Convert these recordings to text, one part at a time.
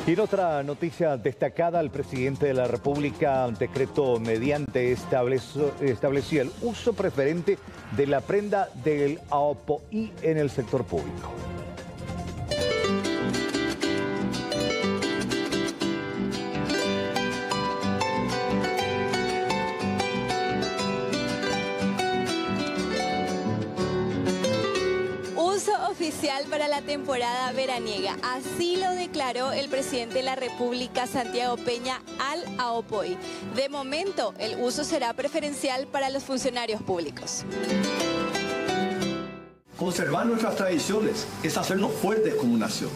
Y en otra noticia destacada, el presidente de la República decretó mediante estableció el uso preferente de la prenda del AOPOI en el sector público. Oficial para la temporada veraniega. Así lo declaró el presidente de la República, Santiago Peña, al AOPOI. De momento, el uso será preferencial para los funcionarios públicos. Conservar nuestras tradiciones es hacernos fuertes como nación.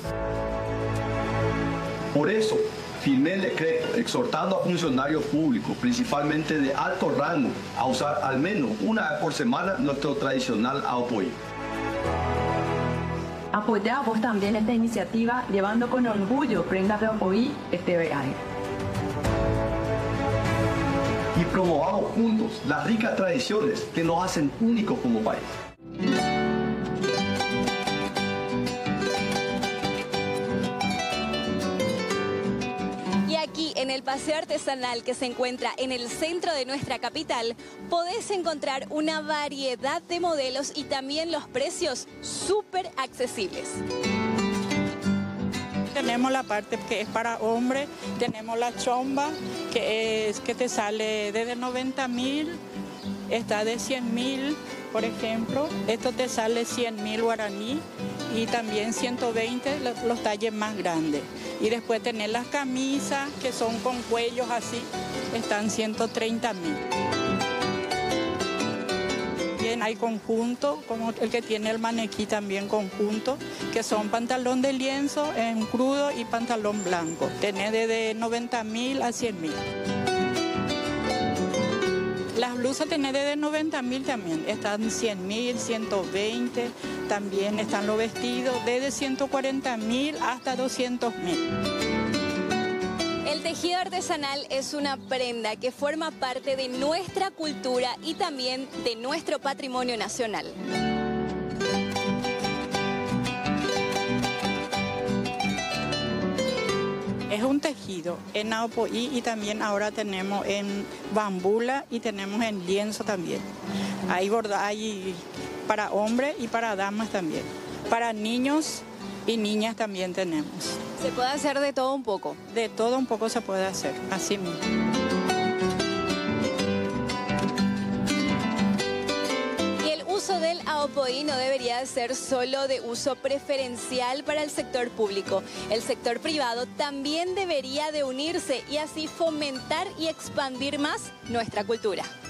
Por eso, firmé el decreto exhortando a funcionarios públicos, principalmente de alto rango, a usar al menos una vez por semana nuestro tradicional AOPOI. Apoyamos también esta iniciativa llevando con orgullo prendas de AOPOI este verano. Y promovamos juntos las ricas tradiciones que nos hacen únicos como país. Aquí en el paseo artesanal que se encuentra en el centro de nuestra capital, podés encontrar una variedad de modelos y también los precios súper accesibles. Tenemos la parte que es para hombres, tenemos la chomba que te sale desde 90.000, está de 100.000, por ejemplo. Esto te sale 100.000 guaraní y también 120 los talles más grandes. Y después tener las camisas que son con cuellos así, están 130.000. Bien, hay conjunto, como el que tiene el maniquí también conjunto, que son pantalón de lienzo en crudo y pantalón blanco. Tenés desde 90.000 a 100.000. Las blusas tenés desde 90.000 también, están 100.000, 120, también están los vestidos desde 140.000 hasta 200.000. El tejido artesanal es una prenda que forma parte de nuestra cultura y también de nuestro patrimonio nacional. Es un tejido en AOPOI y también ahora tenemos en bambula y tenemos en lienzo también. Hay para hombres y para damas también. Para niños y niñas también tenemos. ¿Se puede hacer de todo un poco? De todo un poco se puede hacer, así mismo. Del AOPOI no debería ser solo de uso preferencial para el sector público. El sector privado también debería de unirse y así fomentar y expandir más nuestra cultura.